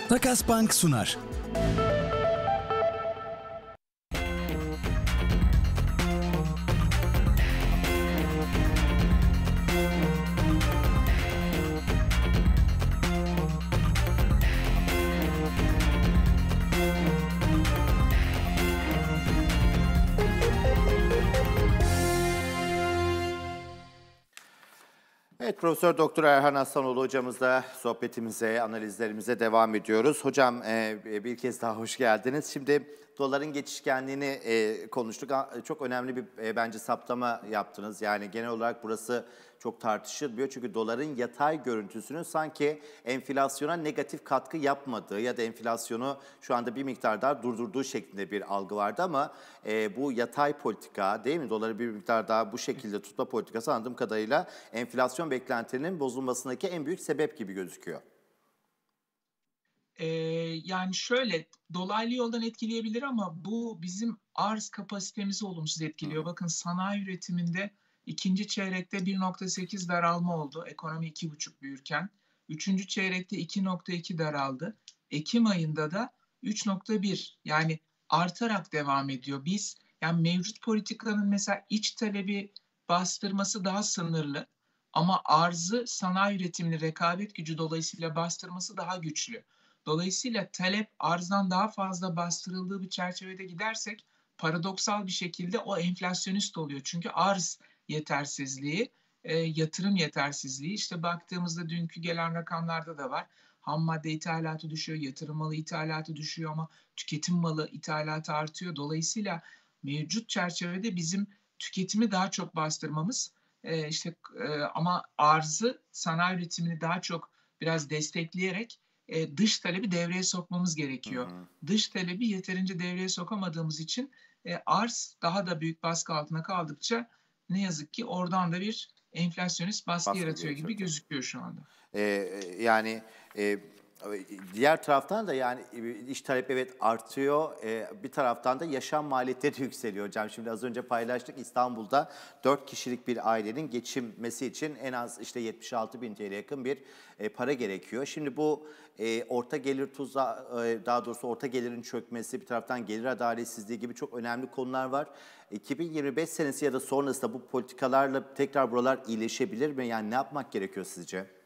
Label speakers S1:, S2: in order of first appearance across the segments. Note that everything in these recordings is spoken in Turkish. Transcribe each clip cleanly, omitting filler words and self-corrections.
S1: Takas Bank sunar.
S2: Evet, Profesör Doktor Erhan Aslanoğlu hocamızla sohbetimize, analizlerimize devam ediyoruz. Hocam bir kez daha hoş geldiniz. Şimdi doların geçişkenliğini konuştuk. Çok önemli bir bence saptama yaptınız. Yani genel olarak burası çok tartışılmıyor. Çünkü doların yatay görüntüsünün sanki enflasyona negatif katkı yapmadığı ya da enflasyonu şu anda bir miktar daha durdurduğu şeklinde bir algı vardı ama bu yatay politika değil mi? Doları bir miktar daha bu şekilde tutma politikası anladığım kadarıyla enflasyon beklentilerinin bozulmasındaki en büyük sebep gibi gözüküyor.
S3: Yani şöyle, dolaylı yoldan etkileyebilir ama bu bizim arz kapasitemizi olumsuz etkiliyor. Bakın sanayi üretiminde ikinci çeyrekte 1,8 daralma oldu. Ekonomi 2,5 büyürken. Üçüncü çeyrekte 2,2 daraldı. Ekim ayında da 3,1 yani artarak devam ediyor. Biz yani mevcut politikanın mesela iç talebi bastırması daha sınırlı ama arzı sanayi üretimini rekabet gücü dolayısıyla bastırması daha güçlü. Dolayısıyla talep arzdan daha fazla bastırıldığı bir çerçevede gidersek paradoksal bir şekilde o enflasyonist oluyor. Çünkü arz yetersizliği, yatırım yetersizliği işte baktığımızda dünkü gelen rakamlarda da var. Ham madde ithalatı düşüyor, yatırım malı ithalatı düşüyor ama tüketim malı ithalatı artıyor. Dolayısıyla mevcut çerçevede bizim tüketimi daha çok bastırmamız ama arzı sanayi üretimini daha çok biraz destekleyerek dış talebi devreye sokmamız gerekiyor. Dış talebi yeterince devreye sokamadığımız için arz daha da büyük baskı altına kaldıkça ne yazık ki oradan da bir enflasyonist baskı yaratıyor gibi gözüküyor şu anda.
S2: Yani diğer taraftan da yani iş talep evet artıyor. Bir taraftan da yaşam maliyetleri yükseliyor hocam. Şimdi az önce paylaştık, İstanbul'da 4 kişilik bir ailenin geçinmesi için en az işte 76 bin TL'ye yakın bir para gerekiyor. Şimdi bu orta gelir daha doğrusu orta gelirin çökmesi, bir taraftan gelir adaletsizliği gibi çok önemli konular var. 2025 senesi ya da sonrasında bu politikalarla tekrar buralar iyileşebilir mi? Yani ne yapmak gerekiyor sizce?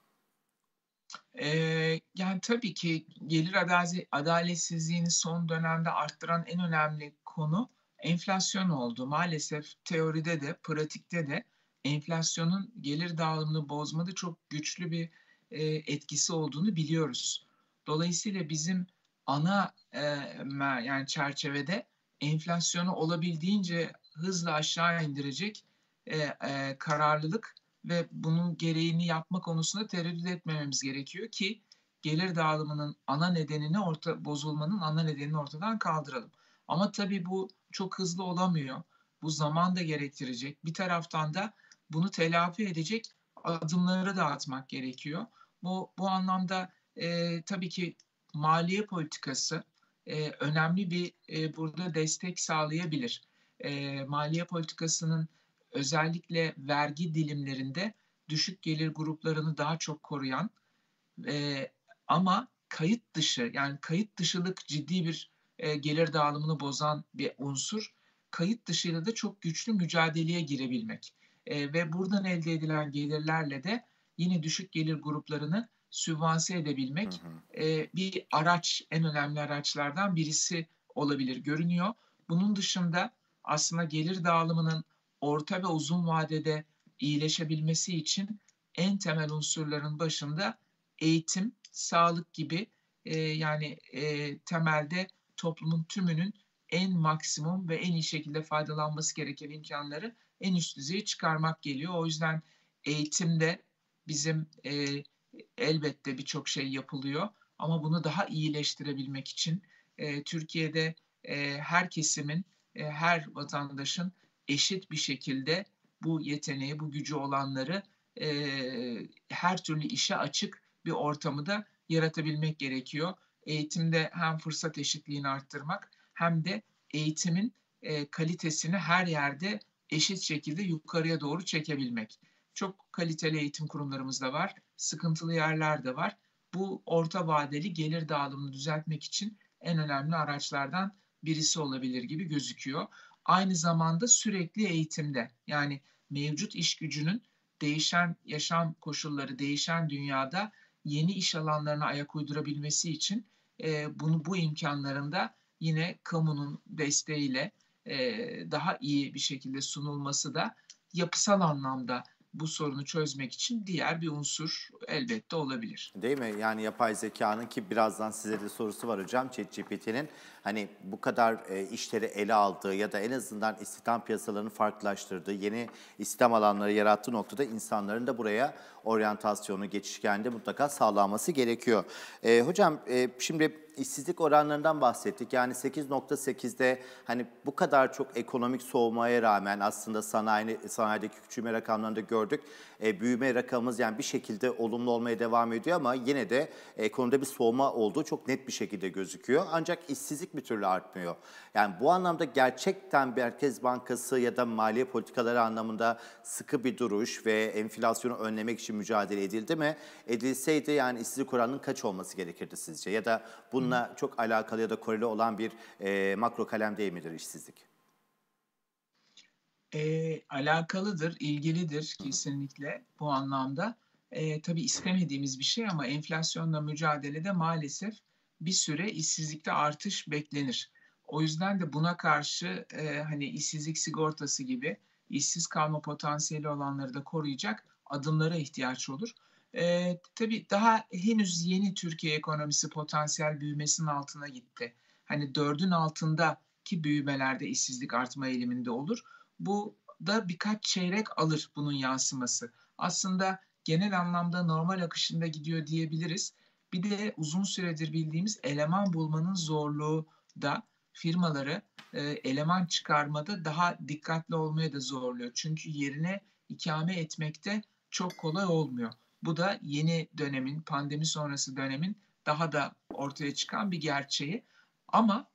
S3: Yani tabii ki gelir adaletsizliğini son dönemde arttıran en önemli konu enflasyon oldu. Maalesef teoride de pratikte de enflasyonun gelir dağılımını bozmada çok güçlü bir etkisi olduğunu biliyoruz. Dolayısıyla bizim ana yani çerçevede enflasyonu olabildiğince hızla aşağı indirecek kararlılık ve bunun gereğini yapma konusunda tereddüt etmememiz gerekiyor ki gelir dağılımının ana nedenini bozulmanın ana nedenini ortadan kaldıralım. Ama tabii bu çok hızlı olamıyor. Bu zaman da gerektirecek. Bir taraftan da bunu telafi edecek adımları da atmak gerekiyor. Bu anlamda tabii ki maliye politikası önemli bir burada destek sağlayabilir. Maliye politikasının özellikle vergi dilimlerinde düşük gelir gruplarını daha çok koruyan ama kayıt dışı yani kayıt dışılık ciddi bir gelir dağılımını bozan bir unsur. Kayıt dışıyla da çok güçlü mücadeleye girebilmek ve buradan elde edilen gelirlerle de yine düşük gelir gruplarını sübvanse edebilmek bir araç, en önemli araçlardan birisi olabilir görünüyor. Bunun dışında aslında gelir dağılımının orta ve uzun vadede iyileşebilmesi için en temel unsurların başında eğitim, sağlık gibi temelde toplumun tümünün en maksimum ve en iyi şekilde faydalanması gereken imkanları en üst düzeye çıkarmak geliyor. O yüzden eğitimde bizim elbette birçok şey yapılıyor ama bunu daha iyileştirebilmek için Türkiye'de her kesimin, her vatandaşın eşit bir şekilde bu yeteneği, bu gücü olanları her türlü işe açık bir ortamı da yaratabilmek gerekiyor. Eğitimde hem fırsat eşitliğini arttırmak hem de eğitimin kalitesini her yerde eşit şekilde yukarıya doğru çekebilmek. Çok kaliteli eğitim kurumlarımız da var, sıkıntılı yerler de var. bu orta vadeli gelir dağılımını düzeltmek için en önemli araçlardan birisi olabilir gibi gözüküyor. Aynı zamanda sürekli eğitimde, yani mevcut iş gücünün değişen yaşam koşulları, değişen dünyada yeni iş alanlarına ayak uydurabilmesi için bu imkânların da yine kamunun desteğiyle daha iyi bir şekilde sunulması da yapısal anlamda bu sorunu çözmek için diğer bir unsur elbette olabilir.
S2: Değil mi? Yani yapay zekanın ki birazdan size de sorusu var hocam ChatGPT'nin hani bu kadar işleri ele aldığı ya da en azından istihdam piyasalarını farklılaştırdığı, yeni istihdam alanları yarattığı noktada insanların da buraya oryantasyonu, geçişkenliği mutlaka sağlanması gerekiyor. Hocam şimdi işsizlik oranlarından bahsettik. Yani 8,8'de hani bu kadar çok ekonomik soğumaya rağmen aslında sanayideki küçülme rakamlarını da gördük. Büyüme rakamımız yani bir şekilde olumlu olmaya devam ediyor ama yine de ekonomide bir soğuma olduğu çok net bir şekilde gözüküyor. Ancak işsizlik bir türlü artmıyor. Yani bu anlamda gerçekten Merkez Bankası ya da maliye politikaları anlamında sıkı bir duruş ve enflasyonu önlemek için mücadele edildi mi? Edilseydi yani işsizlik oranının kaç olması gerekirdi sizce? Ya da bununla çok alakalı ya da koreli olan bir makro kalem değil midir işsizlik?
S3: Alakalıdır, ilgilidir kesinlikle bu anlamda. Tabii istemediğimiz bir şey ama enflasyonla mücadelede maalesef bir süre işsizlikte artış beklenir. O yüzden de buna karşı, hani, işsizlik sigortası gibi işsiz kalma potansiyeli olanları da koruyacak adımlara ihtiyaç olur. Tabii daha henüz yeni Türkiye ekonomisi potansiyel büyümesinin altına gitti. Hani 4'ün altındaki büyümelerde işsizlik artma eğiliminde olur. Bu da birkaç çeyrek alır bunun yansıması. Aslında genel anlamda normal akışında gidiyor diyebiliriz. Bir de uzun süredir bildiğimiz eleman bulmanın zorluğu da firmaları eleman çıkarmada daha dikkatli olmaya da zorluyor. Çünkü yerine ikame etmekte çok kolay olmuyor. Bu da yeni dönemin, pandemi sonrası dönemin daha da ortaya çıkan bir gerçeği. Ama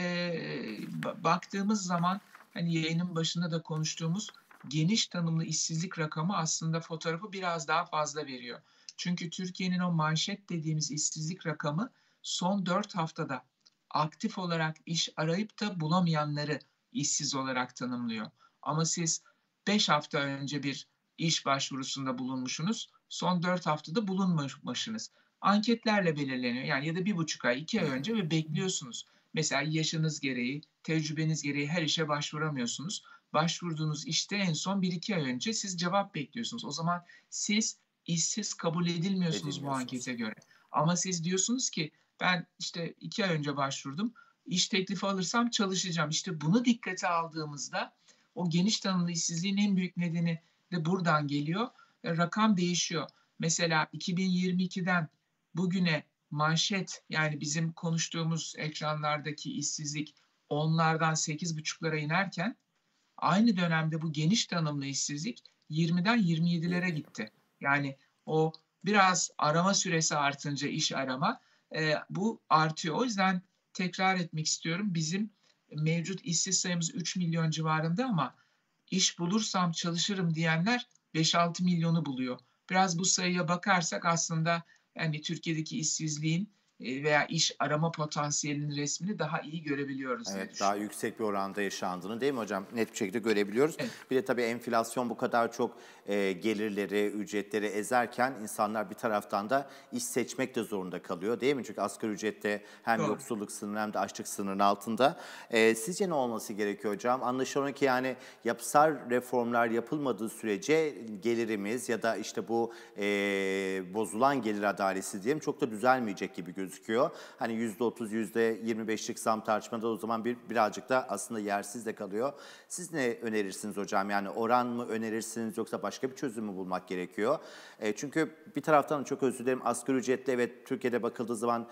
S3: baktığımız zaman hani yayının başında da konuştuğumuz geniş tanımlı işsizlik rakamı aslında fotoğrafı biraz daha fazla veriyor. Çünkü Türkiye'nin o manşet dediğimiz işsizlik rakamı son 4 haftada aktif olarak iş arayıp da bulamayanları işsiz olarak tanımlıyor. Ama siz 5 hafta önce bir iş başvurusunda bulunmuşsunuz, son 4 haftada bulunmamışsınız. Anketlerle belirleniyor. Yani ya da 1,5 ay, 2 ay önce ve bekliyorsunuz. Mesela yaşınız gereği, tecrübeniz gereği her işe başvuramıyorsunuz. Başvurduğunuz işte en son 1-2 ay önce siz cevap bekliyorsunuz. O zaman siz işsiz kabul edilmiyorsunuz bu
S2: Edilmiyorsunuz.
S3: ankete göre. Ama siz diyorsunuz ki ben işte 2 ay önce başvurdum. İş teklifi alırsam çalışacağım. İşte bunu dikkate aldığımızda o geniş tanımlı işsizliğin en büyük nedeni de buradan geliyor. Rakam değişiyor. Mesela 2022'den bugüne manşet, yani bizim konuştuğumuz ekranlardaki işsizlik onlardan 8,5'lara inerken aynı dönemde bu geniş tanımlı işsizlik 20'den 27'lere
S2: 20.
S3: gitti. Yani o biraz arama süresi artınca iş arama, bu artıyor. O yüzden tekrar etmek istiyorum. Bizim mevcut işsiz sayımız 3 milyon civarında ama iş bulursam çalışırım diyenler 5-6 milyonu buluyor. Biraz bu sayıya bakarsak aslında yani Türkiye'deki işsizliğin veya iş arama potansiyelinin resmini daha iyi görebiliyoruz diye
S2: Evet, daha
S3: düşünüyorum.
S2: yüksek bir oranda yaşandığını değil mi hocam? Net bir şekilde görebiliyoruz.
S3: Evet,
S2: Bir de tabii enflasyon bu kadar çok gelirleri, ücretleri ezerken insanlar bir taraftan da iş seçmek de zorunda kalıyor değil mi? Çünkü asgari ücrette hem
S3: doğru.
S2: yoksulluk sınırı hem de açlık sınırının altında. Sizce ne olması gerekiyor hocam? Anlaşılan ki yani yapısal reformlar yapılmadığı sürece gelirimiz ya da işte bu bozulan gelir adaleti diyelim çok da düzelmeyecek gibi gözüküyor. Hani %30, %25'lik zam tartışmada o zaman birazcık da aslında yersiz de kalıyor. Siz ne önerirsiniz hocam? Yani oran mı önerirsiniz yoksa başka bir çözüm mü bulmak gerekiyor? Çünkü bir taraftan da çok özür dilerim asgari ücretli evet Türkiye'de bakıldığı zaman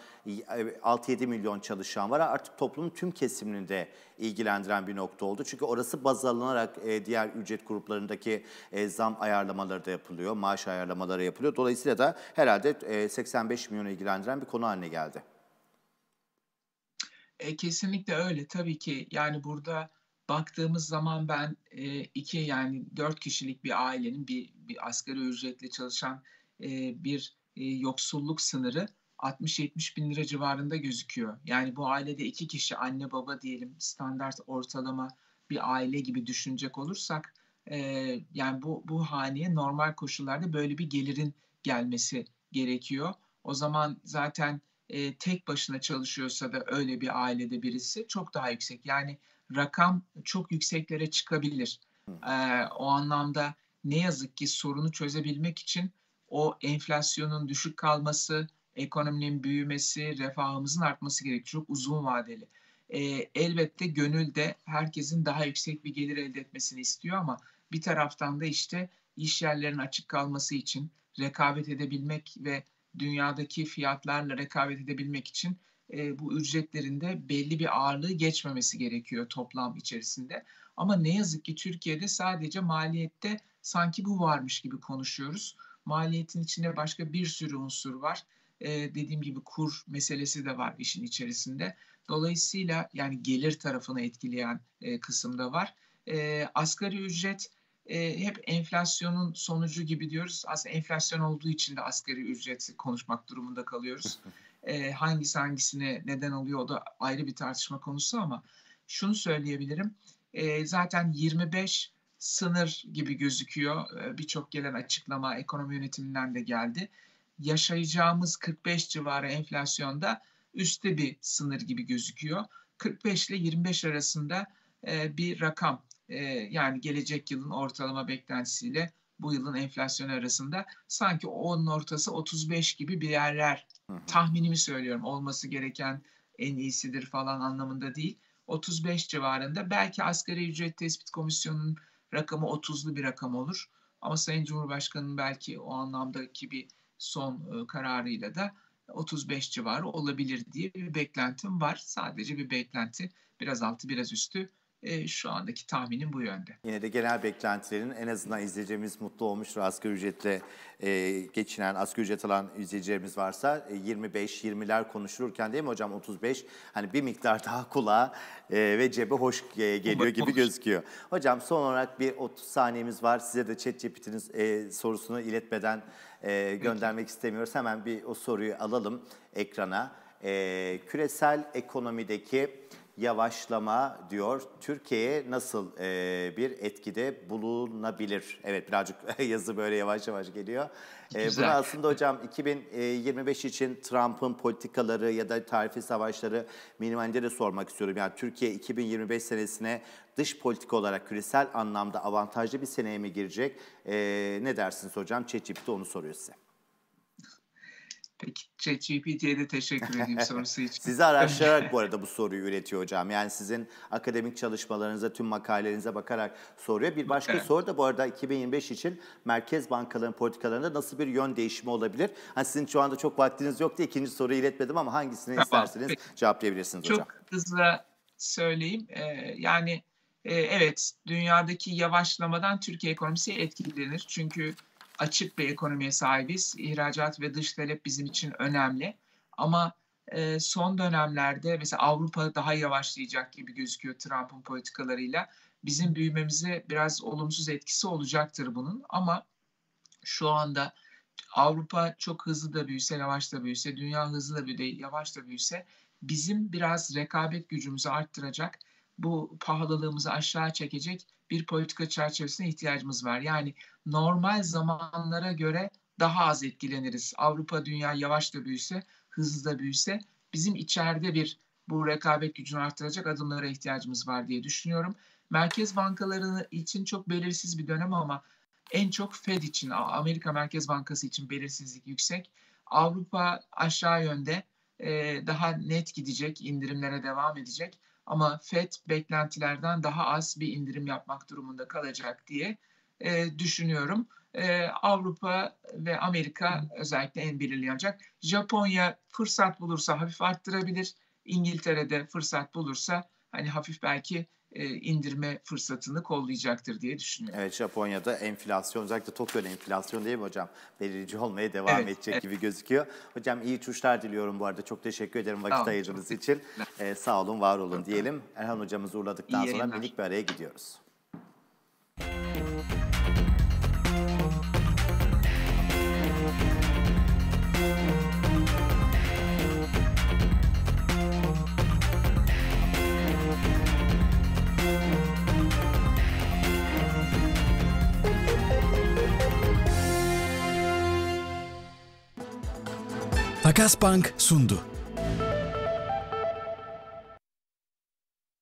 S2: 6-7 milyon çalışan var. Artık toplumun tüm kesimini de ilgilendiren bir nokta oldu. Çünkü orası baz alınarak diğer ücret gruplarındaki zam ayarlamaları da yapılıyor, maaş ayarlamaları yapılıyor. Dolayısıyla da herhalde 85 milyonu ilgilendiren bir konu haline geldi.
S3: Kesinlikle öyle. Tabii ki, yani, burada baktığımız zaman ben, 2 yani 4 kişilik bir ailenin bir asgari ücretle çalışan, bir, yoksulluk sınırı 60-70 bin lira civarında gözüküyor. Yani bu ailede 2 kişi, anne baba diyelim, standart ortalama bir aile gibi düşünecek olursak, yani bu haneye normal koşullarda böyle bir gelirin gelmesi gerekiyor. O zaman zaten tek başına çalışıyorsa da öyle bir ailede birisi çok daha yüksek. Yani rakam çok yükseklere çıkabilir. O anlamda ne yazık ki sorunu çözebilmek için o enflasyonun düşük kalması, ekonominin büyümesi, refahımızın artması gerekiyor. Çok uzun vadeli. Elbette gönül de herkesin daha yüksek bir gelir elde etmesini istiyor ama bir taraftan da işte iş yerlerinin açık kalması için, rekabet edebilmek ve dünyadaki fiyatlarla rekabet edebilmek için bu ücretlerin de belli bir ağırlığı geçmemesi gerekiyor toplam içerisinde. Ama ne yazık ki Türkiye'de sadece maliyette sanki bu varmış gibi konuşuyoruz. Maliyetin içinde başka bir sürü unsur var. Dediğim gibi kur meselesi de var işin içerisinde. Dolayısıyla yani gelir tarafını etkileyen kısımda var. Asgari ücret hep enflasyonun sonucu gibi diyoruz. Aslında enflasyon olduğu için de asgari ücreti konuşmak durumunda kalıyoruz. Hangisi hangisine neden oluyor o da ayrı bir tartışma konusu ama şunu söyleyebilirim. Zaten 25 sınır gibi gözüküyor. Birçok gelen açıklama ekonomi yönetiminden de geldi. Yaşayacağımız 45 civarı enflasyonda üstte bir sınır gibi gözüküyor. 45 ile 25 arasında bir rakam. Yani gelecek yılın ortalama beklentisiyle bu yılın enflasyonu arasında sanki onun ortası 35 gibi bir yerler. Tahminimi söylüyorum, olması gereken en iyisidir falan anlamında değil. 35 civarında, belki asgari ücret tespit komisyonunun rakamı 30'lu bir rakam olur. Ama Sayın Cumhurbaşkanı'nın belki o anlamdaki bir son kararıyla da 35 civarı olabilir diye bir beklentim var. Sadece bir beklenti, biraz altı biraz üstü. Şu andaki tahminim bu yönde.
S2: Yine de genel beklentilerin en azından izleyeceğimiz mutlu olmuştur. Asgari ücretle geçinen, asgari ücret alan izleyicilerimiz varsa 25-20'ler konuşulurken değil mi hocam, 35 hani bir miktar daha kulağa ve cebe hoş geliyor gibi gözüküyor. Hocam son olarak bir 30 saniyemiz var. Size de ChatGPT'nin sorusunu iletmeden göndermek istemiyoruz. Hemen bir o soruyu alalım ekrana. Küresel ekonomideki yavaşlama diyor, Türkiye'ye nasıl bir etkide bulunabilir? Evet, birazcık yazı böyle yavaş yavaş geliyor. Bunu aslında hocam 2025 için Trump'ın politikaları ya da tarifi savaşları minimalinde de sormak istiyorum. Yani Türkiye 2025 senesine dış politika olarak küresel anlamda avantajlı bir seneye mi girecek? Ne dersiniz hocam? ChatGPT onu soruyor size.
S3: Peki, ChatGPT'ye de teşekkür edeyim sorusu için.
S2: Sizi araştırarak bu arada bu soruyu üretiyor hocam. Yani sizin akademik çalışmalarınıza, tüm makalelerinize bakarak soruyor. Bir başka soru da bu arada 2025 için merkez bankaların politikalarında nasıl bir yön değişimi olabilir? Hani sizin şu anda çok vaktiniz yoktu. İkinci soruyu iletmedim ama hangisini isterseniz cevaplayabilirsiniz hocam.
S3: Çok hızlı söyleyeyim. Evet, dünyadaki yavaşlamadan Türkiye ekonomisi etkilenir. Çünkü açık bir ekonomiye sahibiz. İhracat ve dış talep bizim için önemli. Ama son dönemlerde mesela Avrupa daha yavaşlayacak gibi gözüküyor Trump'ın politikalarıyla. Bizim büyümemize biraz olumsuz etkisi olacaktır bunun. Ama şu anda Avrupa çok hızlı da büyüse, yavaş da büyüse, dünya hızlı da büyüse, yavaş da büyüse bizim biraz rekabet gücümüzü arttıracak, bu pahalılığımızı aşağı çekecek bir politika çerçevesine ihtiyacımız var. Yani normal zamanlara göre daha az etkileniriz. Avrupa, dünya yavaş da büyüse, hızlı da büyüse bizim içeride bu rekabet gücünü arttıracak adımlara ihtiyacımız var diye düşünüyorum. Merkez bankaları için çok belirsiz bir dönem ama en çok Fed için, Amerika Merkez Bankası için belirsizlik yüksek. Avrupa aşağı yönde daha net gidecek, indirimlere devam edecek. Ama Fed beklentilerden daha az bir indirim yapmak durumunda kalacak diye düşünüyorum. Avrupa ve Amerika özellikle en belirleyecek. Japonya fırsat bulursa hafif arttırabilir. İngiltere'de fırsat bulursa hani hafif belki indirme fırsatını kollayacaktır diye düşünüyorum.
S2: Evet, Japonya'da enflasyon, özellikle Tokyo'da enflasyon değil mi hocam? Belirici olmaya devam edecek gibi gözüküyor. Hocam iyi uçuşlar diliyorum bu arada. Çok teşekkür ederim vakit ayırdığınız için. Sağ olun, var olun diyelim. Erhan hocamızı uğurladıktan sonra minik bir araya gidiyoruz.
S1: Makas Bank sundu.